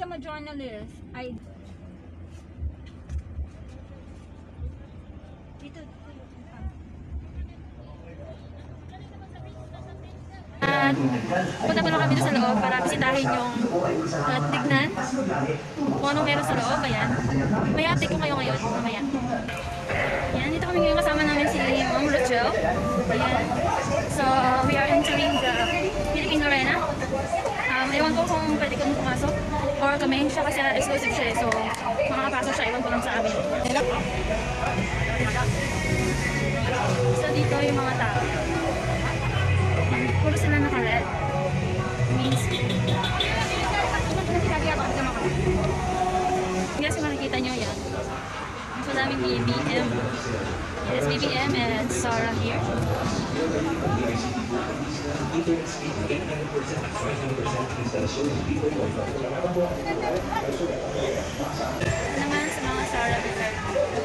become a journalist. Dito. At punta pa lang kami sa loob para bisitahin yung tignan kung anong meron sa loob. Ayan. May update ko kayo ngayon. Mamaya. Ayan. Dito kami ngayon kasama namin si Ma'am Rochelle. Ayan. So, we are entering the Philippine Arena. Ewan ko kung pwede kami pumasok or kami siya kasi exclusive siya. So, makakapasok siya. Ewan ko lang sa amin. So, dito yung mga tao. Puro sila naka-red. Means, kasi makikita nyo yan. Mas madaming BBM. Yes, BBM and Sarah here. Naman sa mga Sarah Duterte.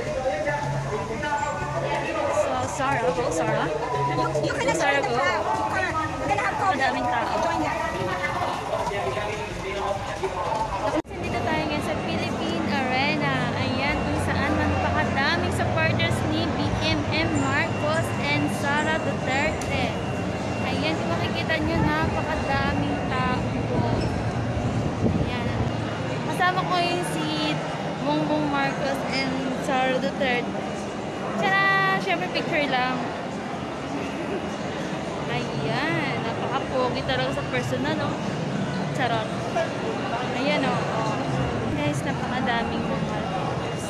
So, Sarah, go Sarah. Sarah, go. Madaming tao. Dito tayo ngayon sa Philippine Arena. Ayan, kung saan napakadaming supporters ni BBM Marcos and Sara Duterte. Ayan, kung makikita nyo, napakadaming tao. Ayan. Kasama ko yung si Bongbong Marcos and Sara Duterte. Tsara, syempre picture lang. Ayan, napaka-pogi talaga sa personal, no? Charot. Ayan, o. Oh. Guys, napakadaming mga reporters.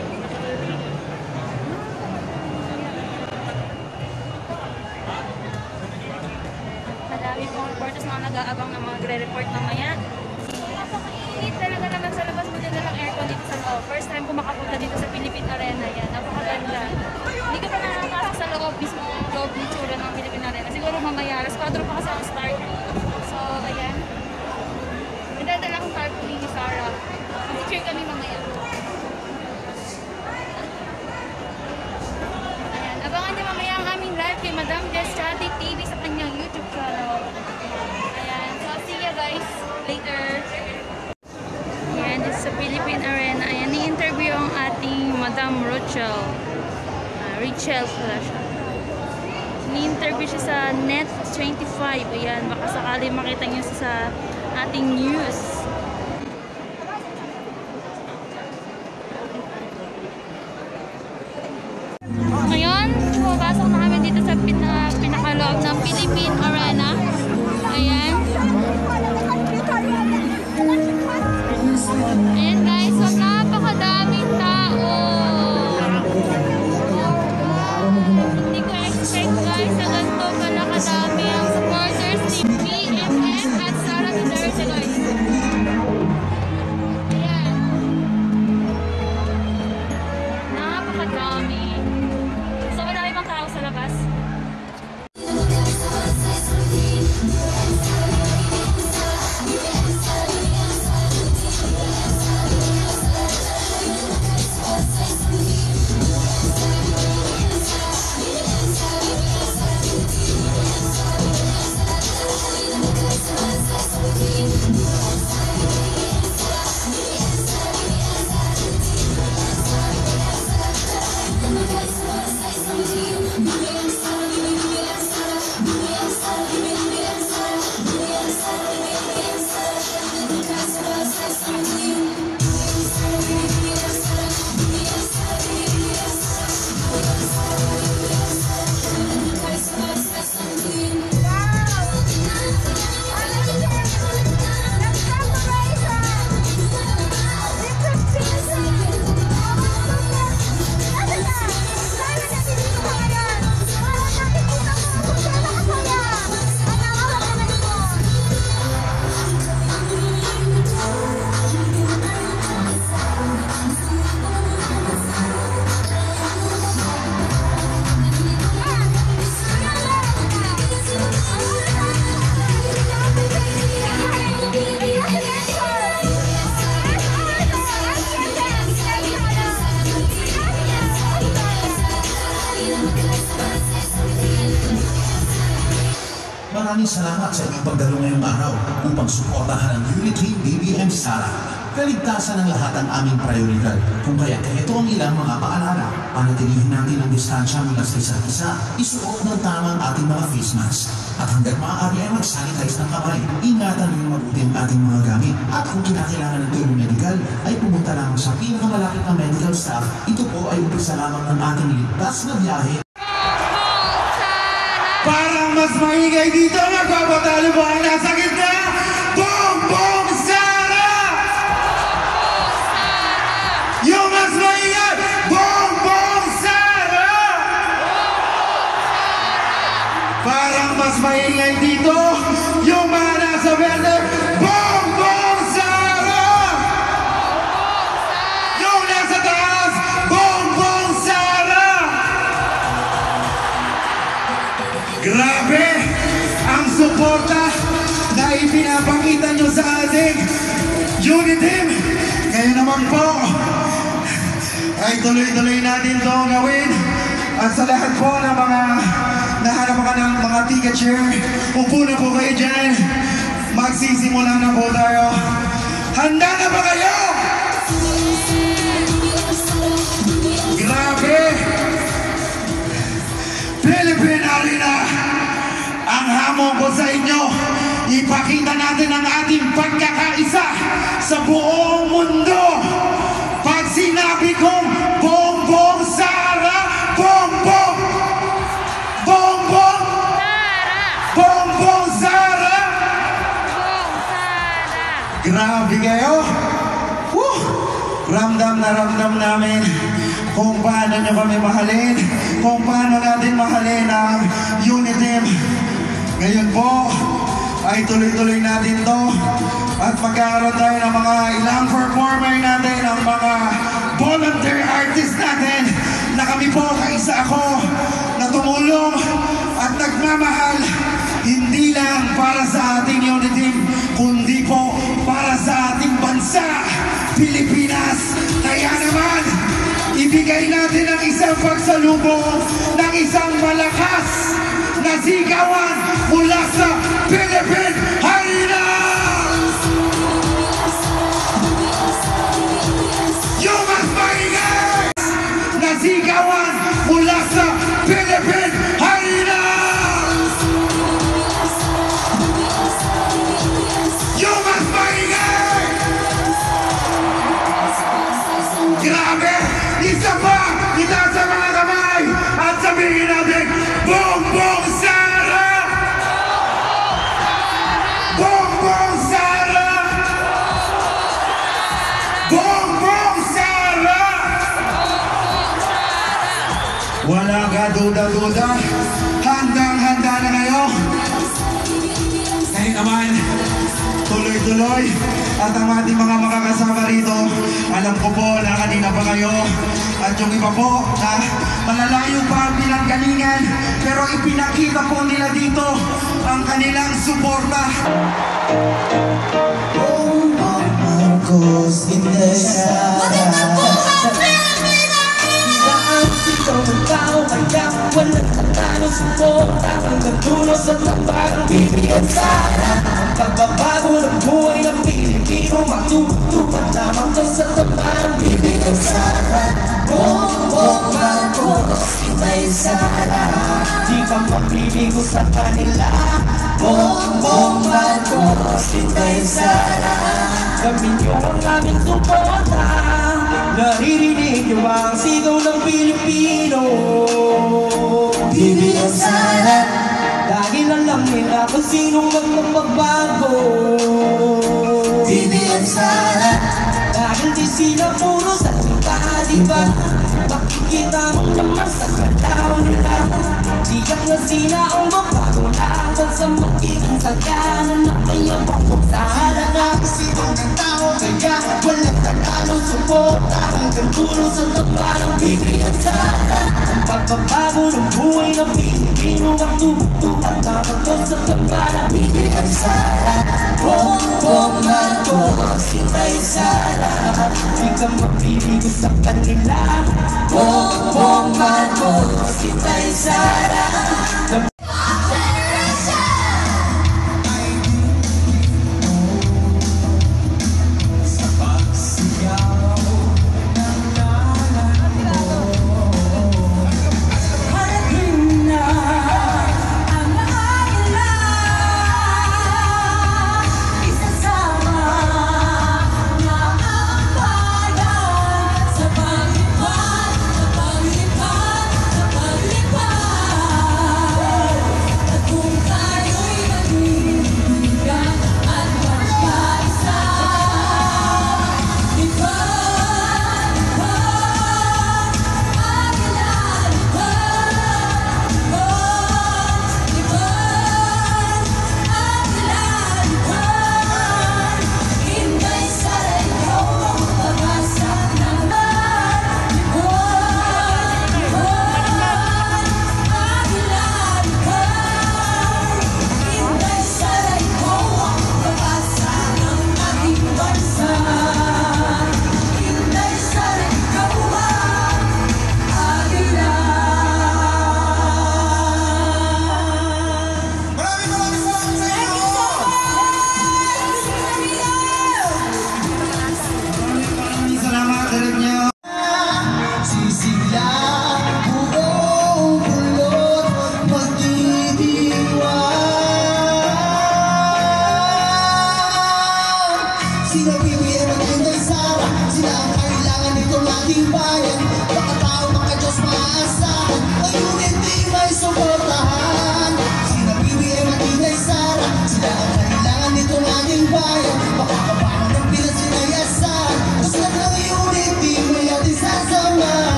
Madami pong reporters mga nag-aabang na magre-report mamaya. Napakainit talaga naman sa labas. Maganda lang aircon dito sa loob. First time ko makapunta dito sa Philippine Arena. Yan, napakaganda. Hindi ka pa nakakasok sa loob mismo loob ni tsura ng Philippine Arena. Siguro mamaya, alas 4 pa kasi ang start. So, ayan. Magdadala akong carpool ni Sarah. Mag-cheer kami mamaya. Ayan, abangan niyo mamaya ang aming live kay Madam Jess Chatty TV sa kanyang YouTube channel. Ayan, so see you guys later. Ayan, this is sa Philippine Arena. Ayan, ni-interview ang ating Madam Rochelle. Rachel pala siya. Ni-interview siya sa Net25. Ayan, baka sakali makita niyo sa ating news. Ngayon, pumapasok na kami dito sa pinakaloob ng Philippine Arena. Ayan. Ayan guys, so napakadaming tao. Hindi ko expect guys na ganito pala kadami ang supporters ni BBM at Sara Duterte guys. Ayan. Napakadami. So marami pang tao sa labas. Maraming salamat sa inyong pagdalo ngayong araw upang suportahan ang Unity BBM Sara. Kaligtasan ng lahat ang aming prioridad. Kung kaya ito ang ilang mga paalala. Panatilihin natin ang distansya mula sa isa't isa. Isuot ng tama ang ating mga face mask. At hanggang maaari ay mag-sanitize ng kamay. Ingatan ng mabuti ang ating mga gamit. At kung kinakailangan ng tulong medikal, ay pumunta lamang sa pinakamalapit na medical staff. Ito po ay umpisa lamang ng ating ligtas na biyahe. Parang mas maingay dito, magpapatalo ba ang nasa gitna? Bongbong Sara! Yung mas maingay, Bongbong Sara! Parang mas maingay dito, yung mga nasa verde, Bongbong Sara! Yung nasa taas, Bongbong Sara! Grabe ang suporta na ipinapakita nyo sa ating unit team. Ngayon naman po ay tuloy-tuloy natin ito gawin. At sa lahat po ng mga nahanap ka ng mga ticket share, upo na po kayo dyan. Magsisimula na po tayo. Handa na ba kayo? Grabe! Philippine Arena, ang hamon ko sa inyo, ipakita natin ang ating pagkakaisa sa buong mundo. Pag sinabi kong Bongbong Sara, Bongbong! Bongbong! Bongbong Sara! Grabe kayo! Woo! Ramdam na ramdam namin kung paano nyo kami mahalin, kung paano natin mahalin ang unit team. Ngayon po, ay tuloy-tuloy natin to at magkakaroon tayo ng mga ilang performer natin, ang mga volunteer artist natin na kami po, kaisa ako, na tumulong at nagmamahal hindi lang para sa ating unit team, kundi po para sa ating bansa, Pilipinas. Kaya naman, ibigay natin ang isang pagsalubong ng isang malakas na sigawan mula sa Philippine Arena! Yung mas maingay na sigawan mula sa Philippine Arena! Yung mas maingay! Grabe! Isa pa! Itaas sa mga kamay! At sabihin natin, Bongbong Sara! Bongbong Sara! Bongbong Sara! Wala ka duda-duda. Handang-handa na kayo. Ngayon naman, tuloy-tuloy. At ang ating mga makakasama rito, alam ko po na kanina pa kayo. At yung iba po na malalayo pa ang pinanggalingan, pero ipinakita po nila dito ang kanilang suporta. Bongbong Marcos Indexa. Magandang buhay, Pilipinas! Ang sigaw ng tao, kaya walang tatalo suporta hanggang dulo sa tambarang bibigyan sana. Pagbabago ng buhay ng Pilipino, magtutupad lamang to sa tambarang bibigyan sana. Bongbong Marcos Indexa. Di ka mapibigo sa kanila. Bongbong Marcos Indexa. Gawin niyo ang aming suporta. Naririnig niyo ang sigaw ng Pilipino. Bibigyan sana. Dahil alam nila kung sinong magbabago. Bibigyan sana. Dahil di sila puro sa kita, diba? Makikita mo naman sa katao nila. Tiyak na sila ang mabago laban sa magiging sagana na kanyang pagpapsala na isigaw ng tao. Kaya walang tatalo suporta hanggang dulo sa tambarang bibigyan sana. Ang pagbabago ng buhay ng Pilipino ang tumutukan lamang to sa tambarang bibigyan sana. Bongbong Marcos Indexa. Di ka mapibigo sa kanila. Bongbong Marcos Indexa.